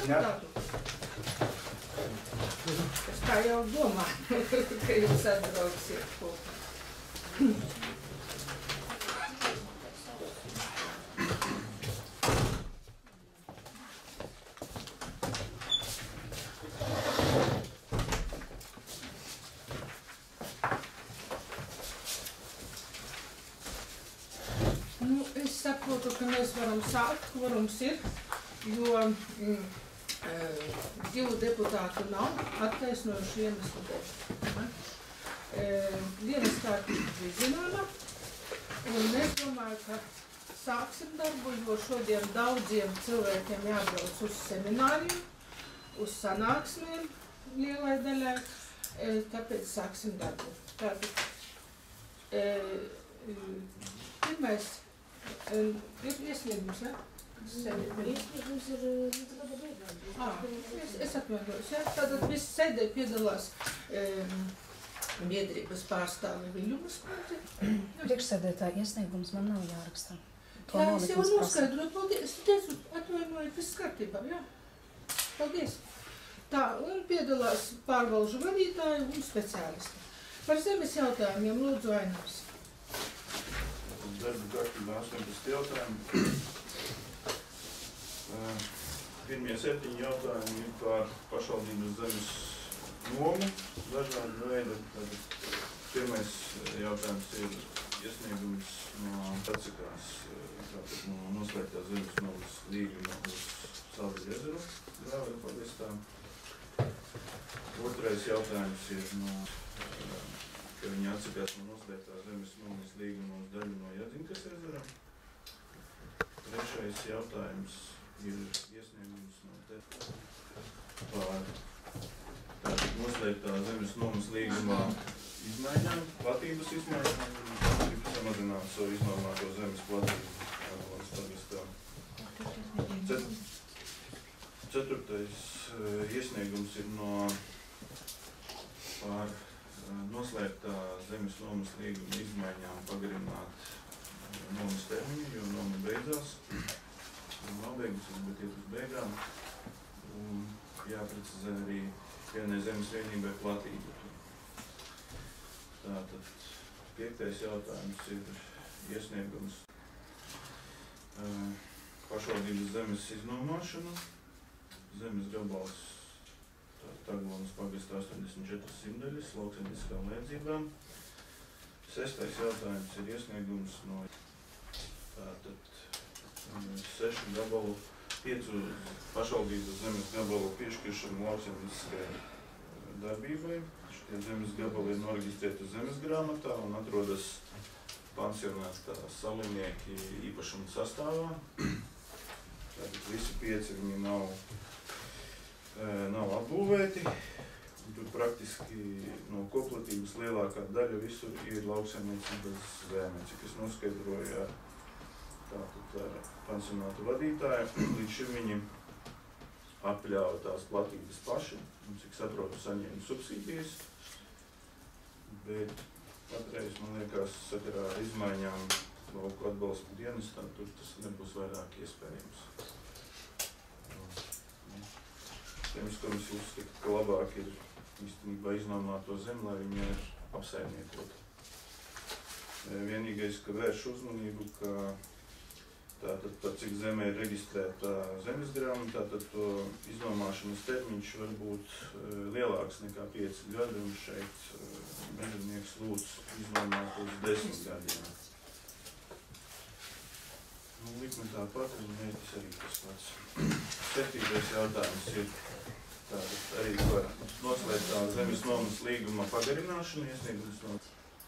deputātu. Es tā jau domāju, ka jūs atbrauksiet kopā. Nu, es saprotu, ka mēs varam sākt, kvorums ir, jo divu deputātu nav attaisnojuši iemeslu dēļ. Dienas kārtība bija zināma, un es domāju, ka sāksim darbu, jo šodien daudziem cilvēkiem jābrauc uz semināriem, uz sanāksmēm lielai daļai, tāpēc sāksim darbu. Tātad, pirmais ir iesniegums, ne? Iesniegums ir līdz gada beigām. Es atvainojos, ja? Tātad viss sēdē piedalās biedrības pārstāvi Viļumas kundze. Priekšsēdētāja iesniegums man nav jārakstā. Jā, es jau noskaidroju, paldies. Es teicu, atvainoju, viss kārtībā, jā. Paldies. Tā, un piedalās pārvalžu vadītāju un speciālisti. Par zemes jautājumiem lūdzu Ainars. Darba kārtībā 18 jautājumi. Pirmie 7 jautājumi ir par pašvaldības zemes nomu dažādu veidu. Pirmais jautājums ir iesniegums no atsakās no noslēgtās zemes nomas līguma uz Salvas ezeru Grāvera pagastā. Otrais jautājums ir ka viņi atsakās no noslēgtās zemes nomas līguma uz daļu no Jadzinkas ezera. Trešais jautājums ir iesniegums no par noslēgtā zemes nomas līgumā izmaiņām, platības izmaiņām, un grib samazināt savu iznomāto zemes platību Aglonas pagastā. Ceturtais iesniegums ir par noslēgtā zemes nomas līguma izmaiņām pagarināt nomas termiņu, jo noma beidzās. Nav beigusies, bet iet uz beigām. Un jāprecizē arī vienai zemes vienībai platība. Tātad 5. jautājums ir iesniegums pašvaldības zemes iznomāšana. Zemes gabals Aglonas pagastā 84 simdeļas lauksaimnieciskām vajadzībām. 6. jautājums ir iesniegums no tātad 6 gabalu, 5 pašvaldības zemes gabalu piešķiršanu lauksaimnieciskajai darbībai. Šie zemes gabali ir noreģistrēti zemes grāmatā un atrodas pansionētā salinieki īpašuma sastāvā. Tātad visi 5 viņi nav apbūvēti. Tur praktiski no koplatības lielākā daļa visur ir lauksaimniecības zeme, cik es noskaidroju ar pansionātu vadītāju. Līdz šim viņi apļāva tās platības paši, un cik saprotu saņēma subsīdijas, bet patreiz, man liekas, sakarā ar izmaiņām lauku atbalsta dienestā, tur tas nebūs vairāk iespējams. Zemes komisija uzskata, ka labāk ir īstenībā iznomāt to zemi, lai viņi ir apsaimniekot. Vienīgais, ka vērš uzmanību, ka tātad, par cik zemē ir reģistrēta zemes grāmatā, tad to iznomāšanas termiņš var būt lielāks nekā 5 gadi, un šeit mežonieks lūdz iznomāt uz 10 gadiem. Likme tāpat, un mērķis arī tas pats. 7. jautājums ir tātad arī par noslēgtā zemes nomas līguma pagarināšanu, iesniegums no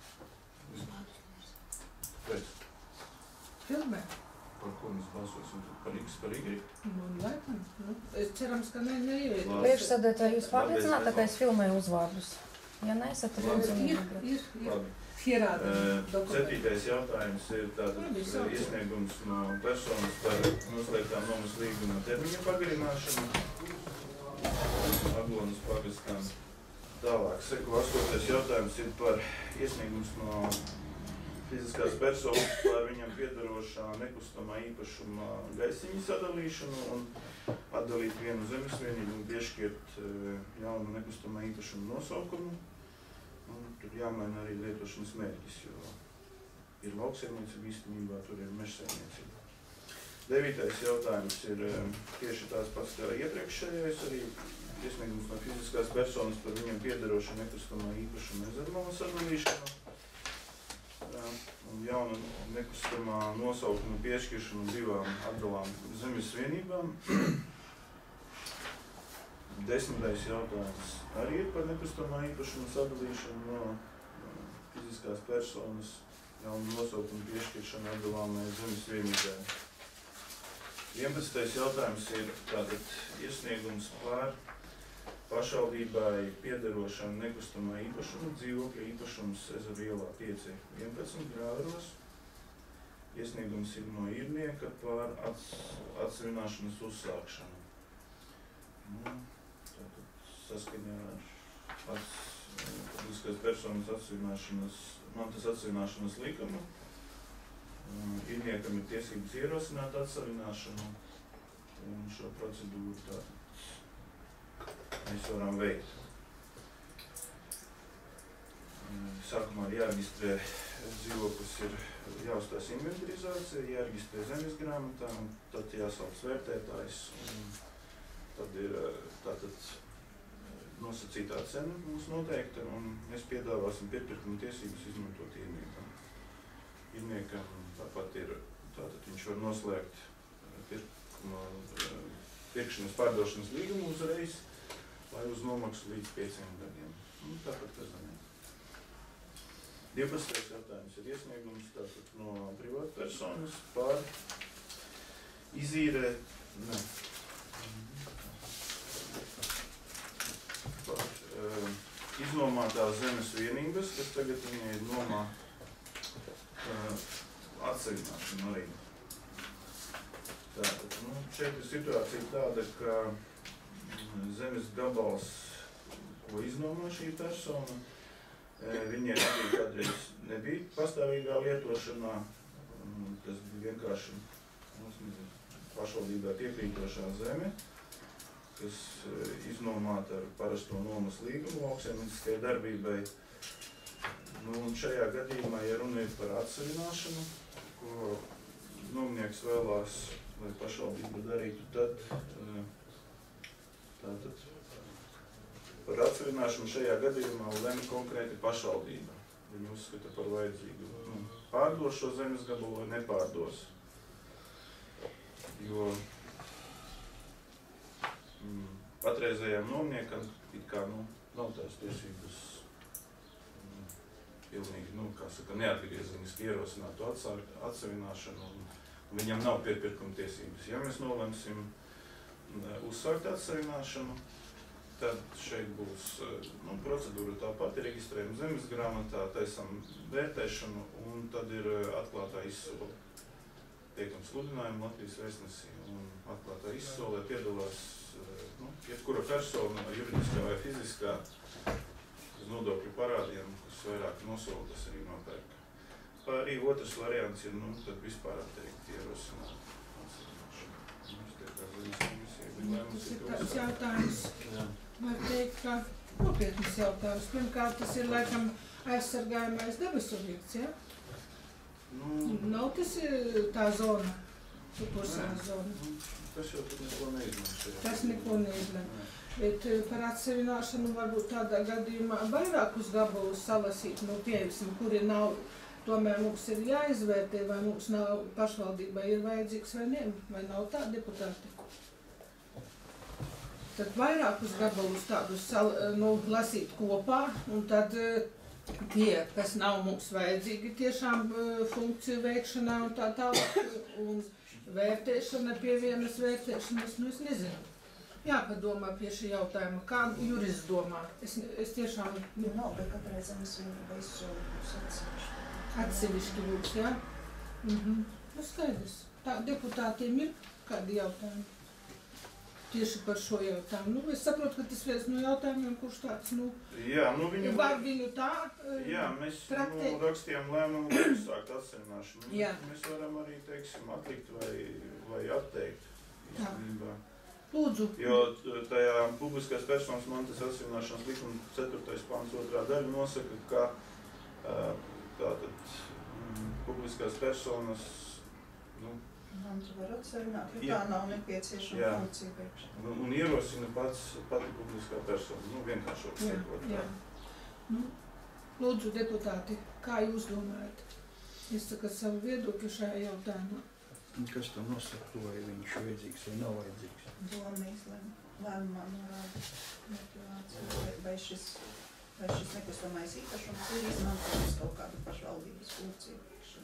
pēc. Filmē. Par ko mēs balsosim? Par X, par Y? Laikam, cerams, ka neieviet. Priekšsēdētāji, jūs pārliecināta, ka es filmēju uzvārdus? Ja neesat, tad jums ir. Pierādījumi. 7. jautājums ir tātad iesniegums no personas par noslēgtā nomas līguma termiņa pagarināšanu Aglonas pagastām. Tālāk, seko 8. jautājums ir par iesniegums no fiziskās personas par viņam piederošā nekustamā īpašuma gaisiņu sadalīšanu un atdalīt vienu zemes vienību un piešķirt jaunu nekustamā īpašuma nosaukumu. Un tur jāmaina arī lietošanas mērķis, jo ir lauksaimniecība īstenībā, tur ir mežsaimniecība. 9. jautājums ir tieši tās pats kā iepriekšējais, arī iesniegums no fiziskās personas par viņam piederošu nekustamā īpašuma ezermalu sadalīšanu un jaunu nekustamā nosaukuma piešķiršanu 2 atdalām zemes vienībām. 10. jautājums arī ir par nekustamā īpašuma sadalīšanu no fiziskās personas jaunu nosaukumu piešķiršanu atdalām zemes vienībām. 11. jautājums ir tātad iesniegums par pašvaldībai piederošanu nekustamā īpašuma dzīvokļa īpašums Ezeru ielā 5/11 Grāveros. Iesniegums ir no īrnieka par atsevināšanas uzsākšanu. Tātad saskaņā ar fiziskās personas mantas atsevināšanas likumu. Īrniekam ir tiesības ierosināt atsevināšanu un šo procedūru tātad mēs varam veikt. Sākumā ir jāreģistrē dzīvoklis, ir jāuztais inventarizācija, jāreģistrē zemes grāmatā, un tad jāsauc vērtētājs, un tad ir tātad nosacītā cena mums noteikta, un mēs piedāvāsim pirkuma tiesības izmantot īrniekam. Īrniekam tāpat ir, tātad viņš var noslēgt pirkšanas pārdošanas līgumu uzreiz, vai uz nomaksu līdz 5 gadiem. Tāpat kā zemē. 12. jautājums ir iesniegums tātad no privātpersonas par izīrē, par iznomātās zemes vienības, kas tagad viņai ir nomā atsevināšana arī. Tātad, šeit ir situācija tāda, ka zemes gabals, ko iznomā šī persona, viņiem arī kādreiz nebija pastāvīgā lietošanā, tas bija vienkārši pašvaldībā piekrītošā zeme, kas iznomāta ar parasto nomas līgumu lauksaimnieciskajai darbībai. Un šajā gadījumā, ja runa ir par atsevināšanu, ko nomnieks vēlās, lai pašvaldība darītu, tad tātad par atsevināšanu šajā gadījumā lemj konkrēti pašvaldība. Viņi uzskata par vajadzīgu pārdos šo zemes gabalu vai nepārdos. Jo patreizējām nomniekam it kā nav tās tiesības pilnīgi, neatgriezeniski ierosinātu atsevināšanu, un viņam nav piepirkuma tiesības. Ja mēs nolemsim uzsākt atsevināšanu, tad šeit būs procedūra tāpat, ir reģistrējuma zemes grāmatā, taisam vērtēšanu, un tad ir atklātā izsole. Teikam sludinājumu Latvijas vēstnesī, un atklātā izsolē piedalās jebkura persona, juridiskā vai fiziskā, uz nodokļu parādiem, kas vairāk nosola, tas arī nopērk. Arī otrs variants ir, tad vispār atteikt ierosināt atsevināšanu. Tas ir tāds jautājums, var teikt, ka nopietnas jautājums. Pirmkārt, tas ir laikam aizsargājamais dabas objekts, ja? Nav tas tā zona, tupursēna zona. Tas jau tur neko neizlem. Tas neko neizlem. Bet par atsevināšanu varbūt tādā gadījumā vairākus gabalus salasīt, pieņemsim, kuri nav, tomēr mums ir jāizvērtē, vai mums nav pašvaldībai ir vajadzīgs vai ne, vai nav tā deputāti. Tad vairākus gabalus tādus lasīt kopā, un tad tie, kas nav mums vajadzīgi tiešām funkciju veikšanā un tā tālāk, un vērtēšana pie vienas vērtēšanas, es nezinu. Jāpadomā pie šī jautājuma, kā jurists domā. Es tiešām... Nav, bet katrai zemes vienībai izsoli būs atsevišķi. Atsevišķi būs, jā? Skaidrs. Tā deputātiem ir kādi jautājumi? tieši par šo jautājumu. Nu, es saprotu, ka tas viens no jautājumiem, kurš tāds, nu, Jā, nu viņu var viņu tā jā, mēs traktēt. rakstījām lēmumu, lai uzsākt atsevišķināšanu. Jā. Mēs varam arī, teiksim, atlikt vai atteikt. Tā. Īstenībā. Lūdzu. Jo tajā publiskās personas mantas atsevišķināšanas likuma 4. pants 2. daļa nosaka, ka tātad publiskās personas, nu, Mantu var atsevināt, jo Jā. tā nav nepieciešama Jā. funkcija priekšā. un ierosina pati publiskā persona. Nu, vienkāršot Jā, sakot. jā. Nu, lūdzu, deputāti, kā jūs domājat? Izsakat savu viedokli šajā jautājumā. Kas tam nosaka to, vai viņš ir vajadzīgs vai nav vajadzīgs? Doma lēmumā norāda motivāciju, vai šis nekustamais īpašums ir izmantojams kaut kādu pašvaldības funkciju priekšā.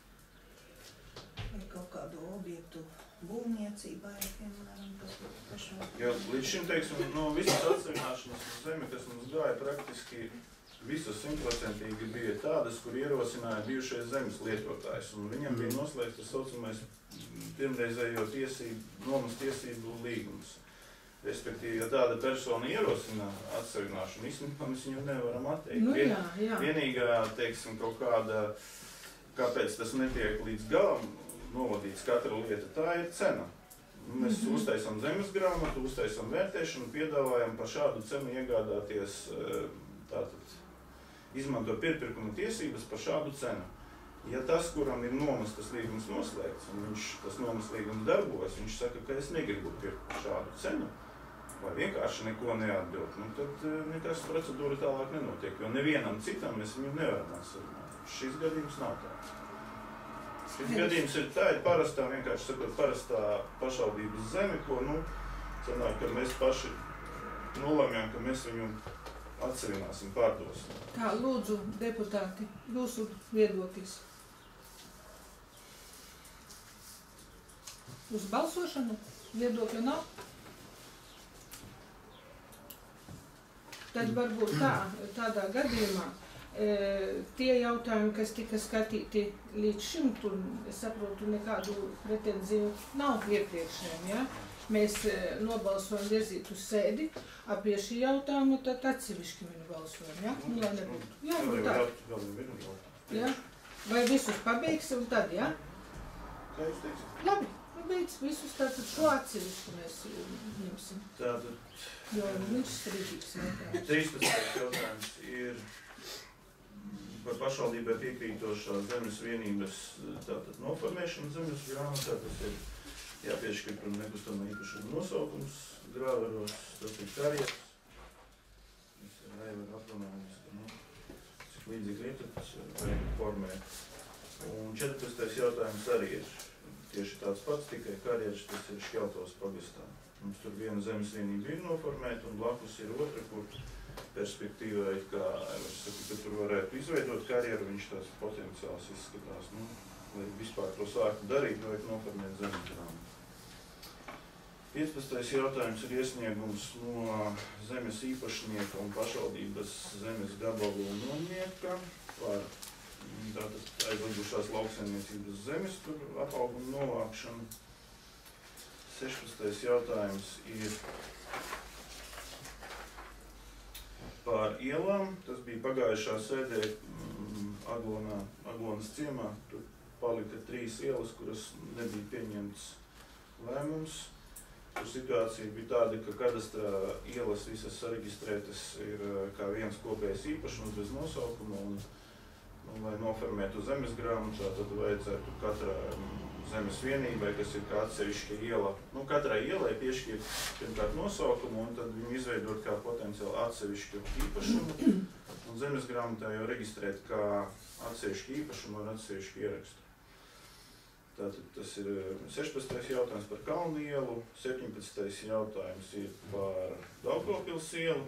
Vai kaut kādu objektu būvniecībai, piemēram, kas būtu pašvaldības. Jo līdz šim, teiksim, no visas atsevišķināšanas uz zemi, kas mums gāja praktiski visas 100% bija tādas, kur ierosināja bijušais zemes lietotājs, un viņam bija noslēgts tas saucamais pirmreizējo nomas tiesību līgums. Respektīvi, ja tāda persona ierosina atsevišķināšanu, īstenībā mēs viņu nevaram atteikt. Nu, jā, jā. Vienīgā, teiksim, kaut kāda, kāpēc tas netiek līdz galam novadīts katra lieta, tā ir cena. Mēs uztaisām zemes grāmatu, uztaisām vērtēšanu, piedāvājam par šādu cenu iegādāties, tātad izmanto pirkuma tiesības par šādu cenu. Ja tas, kuram ir nomas tas līgums noslēgts, un tas nomas līgums darbojas, viņš saka, ka es negribu pirkt par šādu cenu, vai vienkārši neko neatbild, nu tad nekas procedūra tālāk nenotiek, jo nevienam citam mēs viņu nevaram atsarunāt. Šis gadījums nav tā. Šis gadījums ir tā, ir parastā, vienkārši sakot, parastā pašvaldības zeme, ko, nu, sanāk, ka mēs paši nolēmjam, ka mēs viņu atsevināsim, pārdosim. Tā, lūdzu, deputāti, jūsu viedoklis. Uz balsošanu viedokļa nav? Tad varbūt tādā gadījumā tie jautājumi, kas tika skatīti līdz šim, tur, es saprotu, nekādu pretenziju nav iepriekšējiem, ja? Mēs nobalsojam virzīt uz sēdi, pie šī jautājuma tad atsevišķi viņu balsojam, ja? Nu, lai nebūtu. Jā, nu tā. Ja? Vai visus pabeigsim tad, ja? Kā jūs teiksiet? Labi, pabeigts visus, tātad šo atsevišķi mēs ņemsim. Tātad, Jo viņš strīdīgs jautājums. 13. jautājums ir par pašvaldībai piekrītošās zemes vienības tātad noformēšanu zemes grāmatā. Tas ir jāpiešķir par nekustamā īpašuma nosaukums grāvaros, tas ir karjeras. Tas ir nevar aprunājums, ka, nu, cik līdzīgi ir, tas vajag formēt. Un 14. jautājums arī ir tieši tāds pats, tikai karjeras, tas ir Šķeltavas pagastā. Mums tur viena zemes vienība ir noformēta, un blakus ir otra, kur perspektīvā ir kā, es saku, ka tur varētu izveidot karjeru, viņš tās potenciāls izskatās. Nu, lai vispār to sāktu darīt, vajag noformēt zemes grāmatu. 15. jautājums ir iesniegums no zemes īpašnieka un pašvaldības zemes gabalu nomnieka par tātad aizlikušās lauksaimniecības zemes tur apauguma novākšanu. 16. jautājums ir par ielām. Tas bija pagājušā sēdē Aglonas ciemā. Tur palika 3 ielas, kuras nebija pieņemts lēmums. Tur situācija bija tāda, ka kadastrā ielas visas sareģistrētas ir kā viens kopējs īpašums bez nosaukuma. Un, lai noformētu zemes grāmatā, tad vajadzētu katra zemes vienībai, kas ir kā atsevišķa iela. Nu, katrai ielai piešķirt pirmkārt nosaukumu un tad viņu izveidot kā potenciāli atsevišķu īpašumu. Un zemes grāmatā jau reģistrēt kā atsevišķu īpašumu ar atsevišķu ierakstu. Tātad tas ir 16. jautājums par Kalnu ielu, 17. jautājums ir par Daugavpils ielu,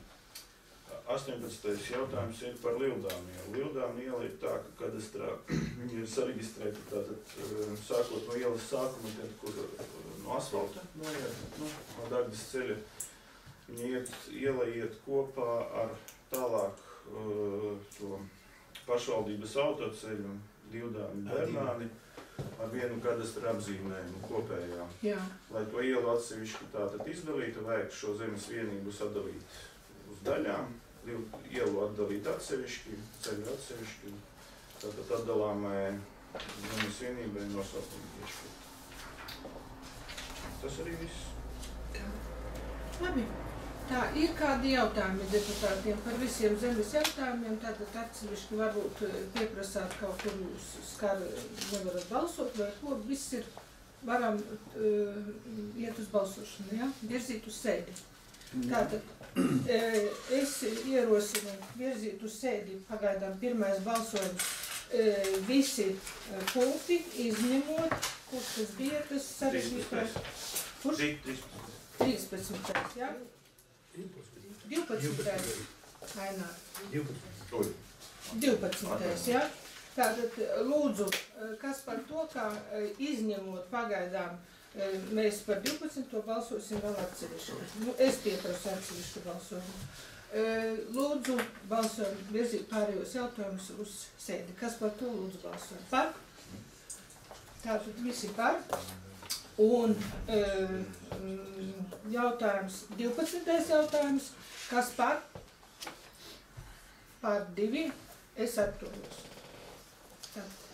18. jautājums ir par Livdānu ielu. Livdānu iela ir tā, ka kadastrā viņi ir sareģistrēti tātad sākot no ielas sākuma, tad, kur no asfalta noiet, no Dagdas ceļa. Viņa iela iet kopā ar tālāk to pašvaldības autoceļu Divdāni Bernādi ar vienu kadastra apzīmējumu kopējā. Jā. Lai to ielu atsevišķi tātad izdalītu, vajag šo zemes vienību sadalīt uz daļām, ielu atdalīt atsevišķi, ceļu atsevišķi, tātad atdalāmai zemes vienībai nosaukumu piešķirt. Tas arī viss. Labi. Tā, ir kādi jautājumi deputātiem par visiem zemes jautājumiem, tātad atsevišķi varbūt pieprasāt kaut kur jūs skar nevarat balsot, vai ko, viss ir, varam iet uz balsošanu, ja? Virzīt uz sēdi. Tātad, es ierosinu virzīt uz sēdi pagaidām pirmais balsojums, visi punkti izņemot, kurš tas bija, tas sarežģītais. Kurš? 13. Jā? 12. Ainā. 12. Jā? Tātad lūdzu, kas par to, kā izņemot pagaidām, mēs par 12. balsosim vēl atsevišķi. Es pieprasu atsevišķu balsojumu. Lūdzu, balsojam virzīt pārējos jautājumus uz sēdi. Kas par to lūdzu balsojam? Par? Tātad visi par. Un jautājums, 12. jautājums, kas par? Par 2, es atturos. Tad